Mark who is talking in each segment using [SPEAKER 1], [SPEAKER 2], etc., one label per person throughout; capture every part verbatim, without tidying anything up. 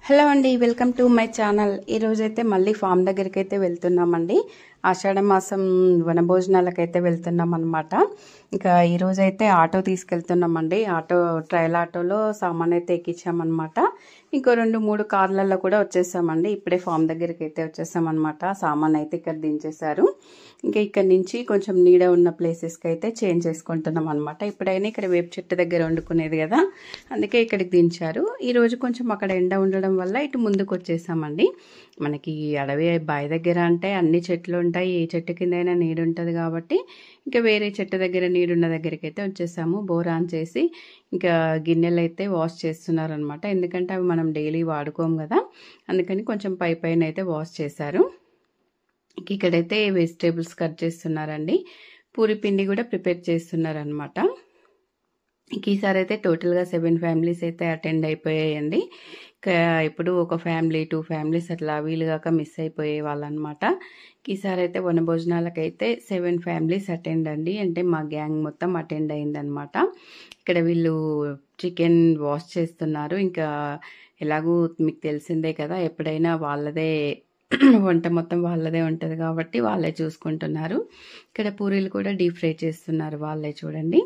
[SPEAKER 1] Hello అండి, welcome to my channel. ఈరోజైతే మళ్ళీ ఫామ్ దగ్గరికి అయితే వెళ్తున్నామండి. ఆషాఢ మాసం వనభోజనాలకైతే వెళ్తున్నాం అనమాట. ఇంకా ఈరోజైతే ఆటో తీసుకెళ్తున్నామండి. ఆటో ట్రైల్ ఆటోలో సామాన్ అయితే ఎక్కించామన్నమాట. ఇంకో రెండు మూడు కార్లలో కూడా వచ్చేసామండి. ఇప్పుడే ఫామ్ దగ్గరికి అయితే వచ్చేసామన్నమాట. సామాన్ అయితే ఇక్కడ దించేశారు. ఇంకా ఇక్కడ నుంచి కొంచెం నీడ ఉన్న ప్లేసెస్కి అయితే చేంజ్ చేసుకుంటున్నాం అనమాట. ఇప్పుడైనా ఇక్కడ వేప చెట్టు దగ్గర వండుకునేది కదా, అందుకే ఇక్కడికి దించారు. ఈరోజు కొంచెం అక్కడ ఎండ ఉండడం వల్ల ఇటు ముందుకు వచ్చేసామండి. మనకి అడవి బావి దగ్గర అంటే అన్ని చెట్లు ఉంటాయి, ఏ చెట్టు కిందైనా నీడు ఉంటుంది కాబట్టి ఇంకా వేరే చెట్టు దగ్గర నీడున్న దగ్గరికి అయితే వచ్చేసాము. బోర్ ఆన్ చేసి ఇంకా గిన్నెలు అయితే వాష్ చేస్తున్నారు అనమాట. ఎందుకంటే అవి మనం డైలీ వాడుకోము కదా, అందుకని కొంచెం పై పైన అయితే వాష్ చేశారు. ఇక్కడైతే వెజిటేబుల్స్ కట్ చేస్తున్నారండి. పూరి పిండి కూడా ప్రిపేర్ చేస్తున్నారనమాట. ఈసారి అయితే టోటల్గా సెవెన్ ఫ్యామిలీస్ అయితే అటెండ్ అయిపోయాయండి. ఇప్పుడు ఒక ఫ్యామిలీ టూ ఫ్యామిలీస్ అట్లా వీలుగాక మిస్ అయిపోయే వాళ్ళనమాట. ఈసారి అయితే వనభోజనాలకైతే సెవెన్ ఫ్యామిలీస్ అటెండ్ అండి, అంటే మా గ్యాంగ్ మొత్తం అటెండ్ అయిందనమాట. ఇక్కడ వీళ్ళు చికెన్ వాష్ చేస్తున్నారు. ఇంకా ఎలాగూ మీకు తెలిసిందే కదా, ఎప్పుడైనా వాళ్ళదే వంట మొత్తం వాళ్ళదే ఉంటుంది కాబట్టి వాళ్ళే చూసుకుంటున్నారు. ఇక్కడ పూరీలు కూడా డీప్ ఫ్రై చేస్తున్నారు వాళ్ళే. చూడండి,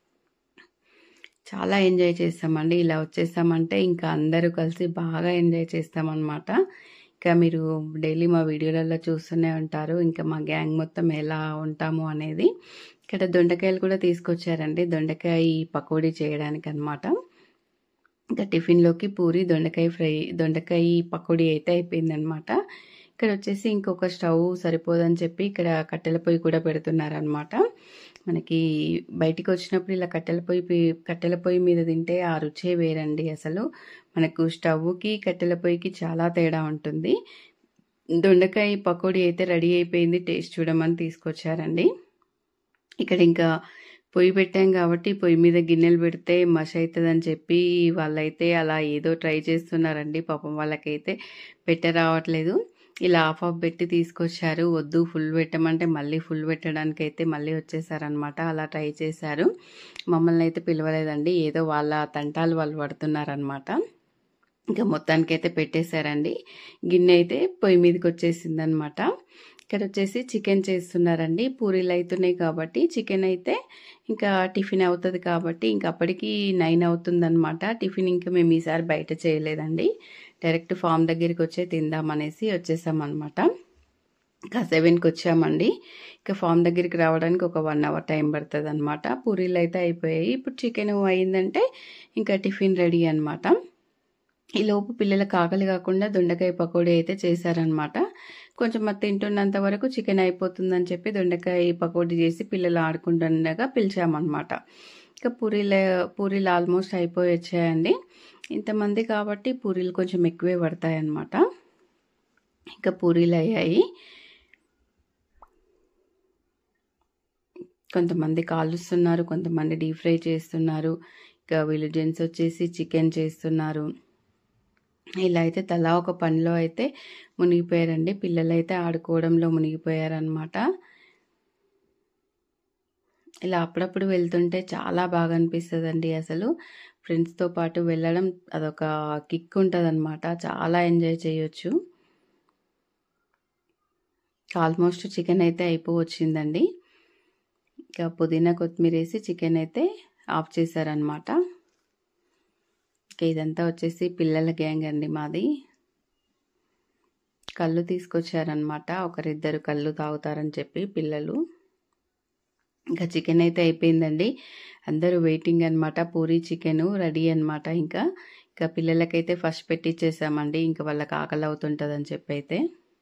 [SPEAKER 1] చాలా ఎంజాయ్ చేస్తామండి. ఇలా వచ్చేసామంటే ఇంకా అందరూ కలిసి బాగా ఎంజాయ్ చేస్తామన్నమాట. ఇంకా మీరు డైలీ మా వీడియోలలో చూస్తూనే ఉంటారు ఇంకా మా గ్యాంగ్ మొత్తం ఎలా ఉంటాము అనేది. ఇక్కడ దొండకాయలు కూడా తీసుకొచ్చారండి, దొండకాయ పకోడీ చేయడానికి అనమాట. ఇంకా టిఫిన్లోకి పూరి దొండకాయ ఫ్రై దొండకాయ పకోడీ అయితే అయిపోయిందనమాట. ఇక్కడ వచ్చేసి ఇంకొక స్టవ్ సరిపోదని చెప్పి ఇక్కడ కట్టెల పొయ్యి కూడా పెడుతున్నారనమాట. మనకి బయటికి వచ్చినప్పుడు ఇలా కట్టెల పొయ్యి కట్టెల పొయ్యి మీద తింటే ఆ రుచే వేరండి. అసలు మనకు స్టవ్కి కట్టెల పొయ్యికి చాలా తేడా ఉంటుంది. దొండకాయ పకోడీ అయితే రెడీ అయిపోయింది, టేస్ట్ చూడమని తీసుకొచ్చారండి. ఇక్కడ ఇంకా పొయ్యి పెట్టాం కాబట్టి పొయ్యి మీద గిన్నెలు పెడితే మష అవుతుందని చెప్పి వాళ్ళైతే అలా ఏదో ట్రై చేస్తున్నారండి. పాపం వాళ్ళకైతే పెట్ట రావట్లేదు. ఇలా హాఫ్ ఆఫ్ పెట్టి తీసుకొచ్చారు. వద్దు ఫుల్ పెట్టమంటే మళ్ళీ ఫుల్ పెట్టడానికి అయితే మళ్ళీ వచ్చేసారనమాట. అలా ట్రై చేశారు. మమ్మల్ని అయితే పిలవలేదండి, ఏదో వాళ్ళ తంటాలు వాళ్ళు పడుతున్నారనమాట. ఇంకా మొత్తానికైతే పెట్టేశారండి. గిన్నె అయితే పొయ్యి మీదకి వచ్చేసింది అనమాట. ఇక్కడ వచ్చేసి చికెన్ చేస్తున్నారండి. పూరీలు అవుతున్నాయి కాబట్టి చికెన్ అయితే ఇంకా టిఫిన్ అవుతుంది కాబట్టి ఇంకా అప్పటికి నైన్ అవుతుందన్నమాట. టిఫిన్ ఇంకా మేము ఈసారి బయట చేయలేదండి, డైరెక్ట్ ఫామ్ దగ్గరికి వచ్చే తిందామనేసి వచ్చేసామన్నమాట. ఇంకా సెవెన్కి వచ్చామండి. ఇంకా ఫామ్ దగ్గరికి రావడానికి ఒక వన్ అవర్ టైం పడుతుంది అనమాట. పూరీలు అయితే అయిపోయాయి. ఇప్పుడు చికెన్ అయిందంటే ఇంకా టిఫిన్ రెడీ అనమాట. ఈ లోపు పిల్లలకు ఆకలి కాకుండా దొండకాయ పకోడీ అయితే చేశారనమాట. కొంచెం అది తింటున్నంత వరకు చికెన్ అయిపోతుందని చెప్పి దొండకాయ పకోడీ చేసి పిల్లలు ఆడుకుంటుండగా పిలిచామన్నమాట. ఇంకా పూరీలు పూరీలు ఆల్మోస్ట్ అయిపోయి వచ్చాయండి. ఇంతమంది కాబట్టి పూరీలు కొంచెం ఎక్కువే పడతాయి అన్నమాట. ఇంకా పూరీలు అయ్యాయి. కొంతమంది కాలుస్తున్నారు, కొంతమంది డీప్ ఫ్రై చేస్తున్నారు. ఇంకా వీళ్ళు జెంట్స్ వచ్చేసి చికెన్ చేస్తున్నారు. ఇలా అయితే తలా ఒక పనిలో అయితే మునిగిపోయారండి. పిల్లలు అయితే ఆడుకోవడంలో మునిగిపోయారనమాట. ఇలా అప్పుడప్పుడు వెళ్తుంటే చాలా బాగా అనిపిస్తుందండి. అసలు ఫ్రెండ్స్తో పాటు వెళ్ళడం అదొక కిక్ ఉంటుంది అనమాట. చాలా ఎంజాయ్ చేయొచ్చు. ఆల్మోస్ట్ చికెన్ అయితే అయిపోవచ్చిందండి. ఇంకా పుదీనా కొత్తిమీర వేసి చికెన్ అయితే ఆఫ్ చేశారనమాట. ఇదంతా వచ్చేసి పిల్లల గ్యాంగ్ అండి మాది. కళ్ళు తీసుకొచ్చారనమాట, ఒకరిద్దరు కళ్ళు తాగుతారని చెప్పి పిల్లలు. ఇంకా చికెన్ అయితే అయిపోయిందండి, అందరూ వెయిటింగ్ అనమాట. పూరీ చికెన్ రెడీ అనమాట. ఇంకా ఇంకా పిల్లలకైతే ఫస్ట్ పెట్టిచ్చేసామండి, ఇంకా వాళ్ళకి ఆకలి అవుతుంటుందని చెప్పి అయితే.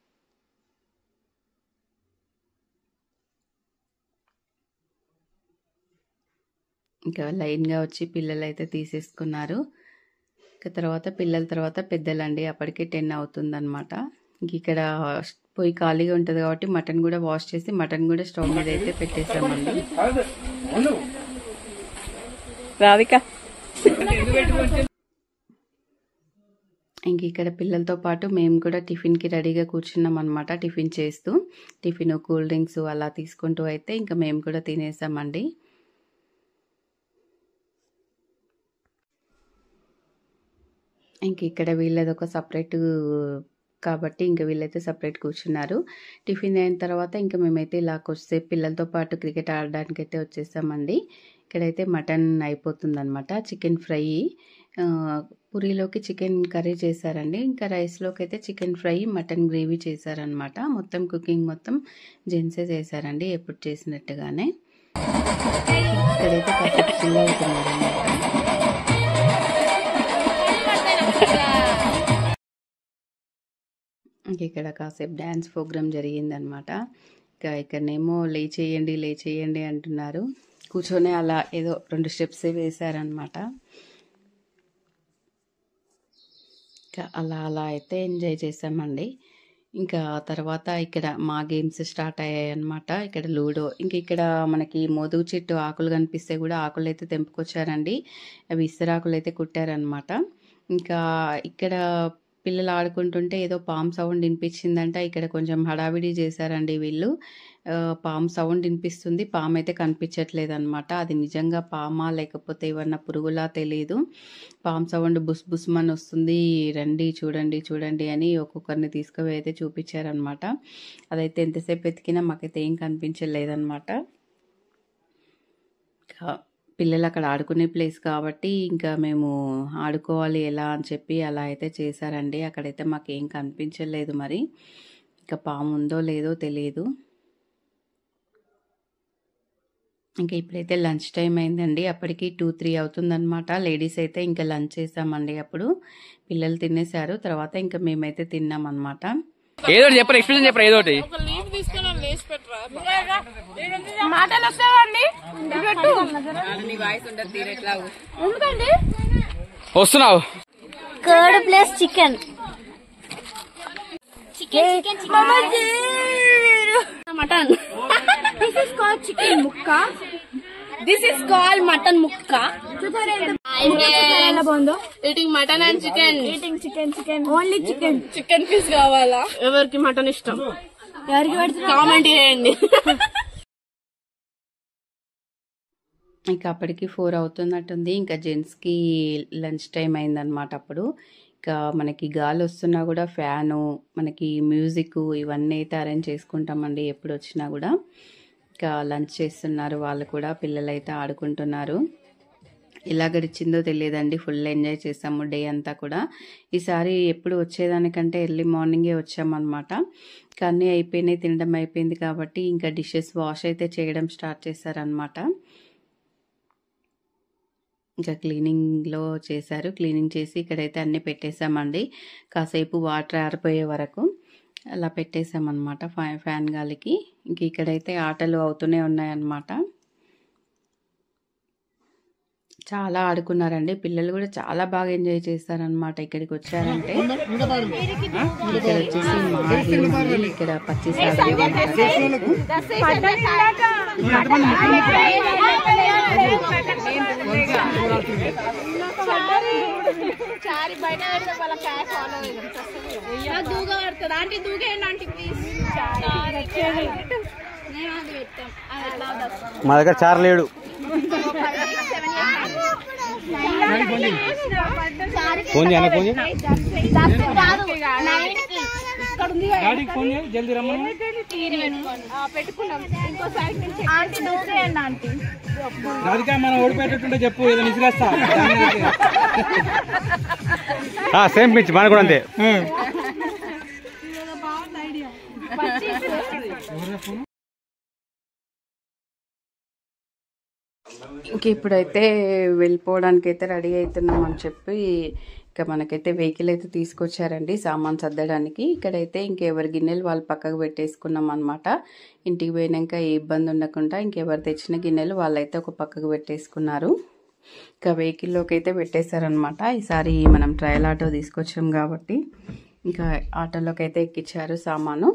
[SPEAKER 1] ఇంకా లైన్గా వచ్చి పిల్లలు అయితే తీసేసుకున్నారు. తర్వాత పిల్లల తర్వాత పెద్దలండి. అప్పటికే టెన్ అవుతుందన్నమాట. ఇంక ఇక్కడ పొయ్యి ఖాళీగా ఉంటుంది కాబట్టి మటన్ కూడా వాష్ చేసి మటన్ కూడా స్టవ్ మీద అయితే పెట్టేసామండి. రాధిక ఇంక ఇక్కడ పిల్లలతో పాటు మేము కూడా టిఫిన్కి రెడీగా కూర్చున్నాం అనమాట. టిఫిన్ చేస్తూ టిఫిన్ కూల్ డ్రింక్స్ అలా తీసుకుంటూ అయితే ఇంకా మేము కూడా తినేసామండి. ఇంక ఇంక ఇక్కడ వీళ్ళది ఒక సపరేట్ కాబట్టి ఇంక వీళ్ళైతే సపరేట్ కూర్చున్నారు. టిఫిన్ అయిన తర్వాత ఇంక మేమైతే ఇలా కొద్దిసేపు పిల్లలతో పాటు క్రికెట్ ఆడడానికైతే వచ్చేసామండి. ఇక్కడైతే మటన్ అయిపోతుందనమాట. చికెన్ ఫ్రై, పూరీలోకి చికెన్ కర్రీ చేశారండి. ఇంకా రైస్లోకి అయితే చికెన్ ఫ్రై, మటన్ గ్రేవీ చేశారనమాట. మొత్తం కుకింగ్ మొత్తం జెంట్సే చేశారండి, ఎప్పుడు చేసినట్టుగానే. ఇక్కడైతే కాసేపు చిల్ అవుతున్నారనమాట. ఇంక ఇక్కడ కాసేపు డ్యాన్స్ ప్రోగ్రామ్ జరిగిందనమాట. ఇంకా ఇక్కడనేమో లేచేయండి లేచేయండి అంటున్నారు. కూర్చొని అలా ఏదో రెండు స్టెప్సే వేశారనమాట. ఇంకా అలా అలా అయితే ఎంజాయ్ చేసామండి. ఇంకా తర్వాత ఇక్కడ మా గేమ్స్ స్టార్ట్ అయ్యాయి అనమాట. ఇక్కడ లూడో, ఇంక ఇక్కడ మనకి మోదుగు చెట్టు ఆకులు కనిపిస్తే కూడా ఆకులు అయితే తెంపుకొచ్చారండి. అవి ఇస్తరాకులు అయితే కుట్టారనమాట. ఇంకా ఇక్కడ పిల్లలు ఆడుకుంటుంటే ఏదో పాము సౌండ్ వినిపించిందంట. ఇక్కడ కొంచెం హడావిడి చేశారండి వీళ్ళు. పాము సౌండ్ వినిపిస్తుంది, పాము అయితే కనిపించట్లేదు అనమాట. అది నిజంగా పామా లేకపోతే ఏమన్నా పురుగులా తెలియదు. పాము సౌండ్ బుస్ బుస్మని వస్తుంది, రండి చూడండి చూడండి అని ఒక్కొక్కరిని తీసుకుపోయి అయితే చూపించారనమాట. అదైతే ఎంతసేపు ఎతికినా మాకైతే ఏం కనిపించలేదన్నమాట. పిల్లలు అక్కడ ఆడుకునే ప్లేస్ కాబట్టి ఇంకా మేము ఆడుకోవాలి ఎలా అని చెప్పి అలా అయితే చేశారండి. అక్కడైతే మాకేం కనిపించలేదు, మరి ఇంకా పాము ఉందో లేదో తెలియదు. ఇంకా ఇప్పుడైతే లంచ్ టైం అయిందండి. అప్పటికి టూ త్రీ అవుతుందన్నమాట. లేడీస్ అయితే ఇంకా లంచ్ చేసామండి. అప్పుడు పిల్లలు తినేశారు, తర్వాత ఇంకా మేమైతే తిన్నాం అనమాట.
[SPEAKER 2] ఏదో చెప్పరా, ఎక్స్ప్రెషన్ చెప్పరా, ఏదో ఒకటి. వస్తున్నావు.
[SPEAKER 3] Curd plus chicken mutton. This is called chicken ముక్క. దిస్ ఇస్ కాల్డ్ మటన్ ముక్క. ఎలా బాగుందో. Eating mutton and chicken. Eating chicken chicken only chicken. Chicken piece కావాలా? ఎవరికి మటన్ ఇష్టం, ఎవరికి పెడుతున్నా కామెంట్ చేయండి.
[SPEAKER 1] ఇంకా అప్పటికి ఫోర్ అవుతున్నట్టుంది. ఇంకా జెంట్స్కి లంచ్ టైం అయిందనమాట. అప్పుడు ఇంకా మనకి గాలి వస్తున్నా కూడా ఫ్యాను, మనకి మ్యూజిక్ ఇవన్నీ అయితే అరేంజ్ చేసుకుంటామండి ఎప్పుడు వచ్చినా కూడా. ఇంకా లంచ్ చేస్తున్నారు వాళ్ళు కూడా, పిల్లలు అయితే ఆడుకుంటున్నారు. ఎలా గడిచిందో తెలియదండి, ఫుల్ ఎంజాయ్ చేసాము డే అంతా కూడా. ఈసారి ఎప్పుడు వచ్చేదానికంటే ఎర్లీ మార్నింగే వచ్చామన్నమాట. కానీ అయిపోయినాయి, తినడం అయిపోయింది కాబట్టి ఇంకా డిషెస్ వాష్ అయితే చేయడం స్టార్ట్ చేశారనమాట. ఇంకా క్లీనింగ్లో చేశారు. క్లీనింగ్ చేసి ఇక్కడైతే అన్నీ పెట్టేసామండి. కాసేపు వాటర్ ఆరిపోయే వరకు అలా పెట్టేసామన్నమాట ఫ్యాన్ ఫ్యాన్ గాలికి. ఇంక ఇక్కడైతే ఆటలు అవుతూనే ఉన్నాయన్నమాట. చాలా ఆడుకున్నారండి పిల్లలు కూడా, చాలా బాగా ఎంజాయ్ చేస్తారనమాట ఇక్కడికి వచ్చారంటే. ఇక్కడ వచ్చేసి మాది ఇక్కడ పచ్చి సాగు.
[SPEAKER 2] మా దగ్గర చారు లేడు. ఫోన్ చేయనా, ఫోన్ జల్దీ రమ్మని రాధిక. మనం ఓడిపోయేటట్టుంటే చెప్పు, ఏదో నిసిరేస్తా. సేమ్ పిచ్ మన కూడా అంతే.
[SPEAKER 1] ఇంక ఇప్పుడైతే వెళ్ళిపోవడానికి అయితే రెడీ అవుతున్నాం అని చెప్పి ఇక మనకైతే వెహికల్ అయితే తీసుకొచ్చారండి సామాన్ సర్దడానికి. ఇక్కడైతే ఇంకెవరి గిన్నెలు వాళ్ళు పక్కకు పెట్టేసుకున్నాం అనమాట. ఇంటికి పోయినాక ఏ ఇబ్బంది ఉండకుండా ఇంకెవరు తెచ్చిన గిన్నెలు వాళ్ళైతే ఒక పక్కకు పెట్టేసుకున్నారు. ఇంకా వెహికల్లోకి అయితే పెట్టేశారనమాట. ఈసారి మనం ట్రయల్ ఆటో తీసుకొచ్చాం కాబట్టి ఇంకా ఆటోలోకి అయితే ఎక్కించారు సామాను.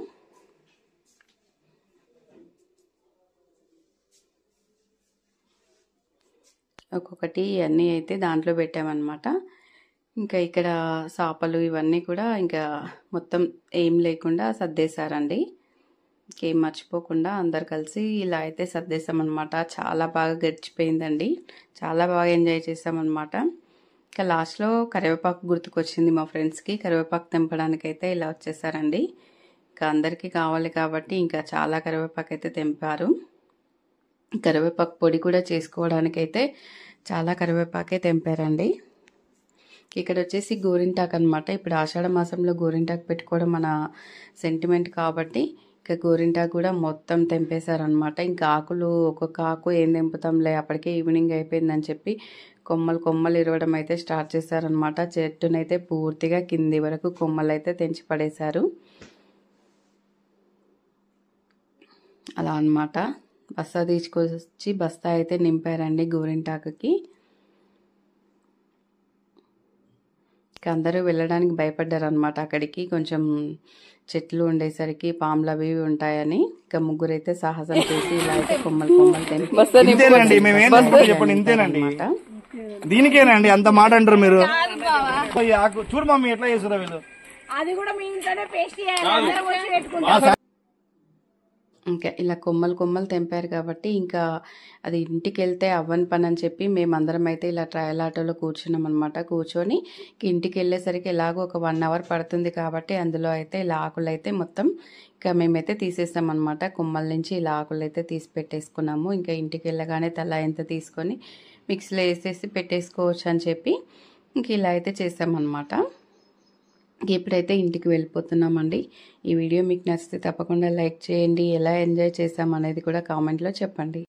[SPEAKER 1] ఒక్కొక్కటి అన్నీ అయితే దాంట్లో పెట్టామన్నమాట. ఇంకా ఇక్కడ సాపలు ఇవన్నీ కూడా ఇంకా మొత్తం ఏం లేకుండా సర్దేశారండి. ఇంకేం మర్చిపోకుండా అందరు కలిసి ఇలా అయితే సర్దేశామన్నమాట. చాలా బాగా గడిచిపోయిందండి, చాలా బాగా ఎంజాయ్ చేసామన్నమాట. ఇంకా లాస్ట్లో కరివేపాకు గుర్తుకొచ్చింది మా ఫ్రెండ్స్కి. కరివేపాకు తెంపడానికి అయితే ఇలా వచ్చేసారండి. ఇంకా అందరికీ కావాలి కాబట్టి ఇంకా చాలా కరివేపాకు అయితే తెంపారు. కరివేపాకు పొడి కూడా చేసుకోవడానికి అయితే చాలా కరివేపాకే తెంపారండి. ఇక్కడ వచ్చేసి గోరింటాకు అనమాట. ఇప్పుడు ఆషాఢ మాసంలో గోరింటాకు పెట్టుకోవడం మన సెంటిమెంట్ కాబట్టి ఇంకా గోరింటాకు కూడా మొత్తం తెంపేశారనమాట. ఇంకా ఆకులు ఒక్కొక్క ఆకు ఏం తెంపుతాంలే, అప్పటికే ఈవినింగ్ అయిపోయిందని చెప్పి కొమ్మలు కొమ్మలు ఇరవడం అయితే స్టార్ట్ చేశారనమాట. చెట్టునైతే పూర్తిగా కింది వరకు కొమ్మలు అయితే తెంచి పడేశారు. అలా అనమాట. బస్తా తీసుకొచ్చి బస్తా అయితే నింపారండి గోరింటాకుకి. ఇంకా అందరూ వెళ్ళడానికి భయపడ్డారు అనమాట అక్కడికి, కొంచెం చెట్లు ఉండేసరికి పాములు అవి ఉంటాయని. ఇంకా ముగ్గురు అయితే సాహసం చేసి ఇలా అయితే కొమ్మలు కొమ్మలు
[SPEAKER 2] చెప్పండి. ఇంతేనండి, దీనికేనండి అంత మాట అంటారు మీరు. చూడు మమ్మీ ఎట్లా చేస్తారా వీళ్ళు.
[SPEAKER 3] అది కూడా మీ ఇంట్లోనే పేస్ట్ చేయాలి.
[SPEAKER 1] ఇంకా ఇలా కొమ్మలు కొమ్మలు తెంపారు కాబట్టి ఇంకా అది ఇంటికి వెళ్తే అవ్వని పని అని చెప్పి మేమందరం అయితే ఇలా ట్రయల్ ఆటోలో కూర్చున్నాం అనమాట. కూర్చొని ఇంటికి వెళ్ళేసరికి ఎలాగో ఒక వన్ అవర్ పడుతుంది కాబట్టి అందులో అయితే ఇలా ఆకులు అయితే మొత్తం ఇంకా మేమైతే తీసేస్తాం అనమాట. కొమ్మల నుంచి ఇలా ఆకులు అయితే తీసి పెట్టేసుకున్నాము. ఇంకా ఇంటికి వెళ్ళగానే తల ఎంత తీసుకొని మిక్సీలో వేసేసి పెట్టేసుకోవచ్చు అని చెప్పి ఇంక ఇలా అయితే చేసామన్నమాట. ఇప్పుడైతే ఇంటికి వెళ్ళిపోతున్నామండి. ఈ వీడియో మీకు నచ్చితే తప్పకుండా లైక్ చేయండి. ఎలా ఎంజాయ్ చేసాం అనేది కూడా కామెంట్లో చెప్పండి.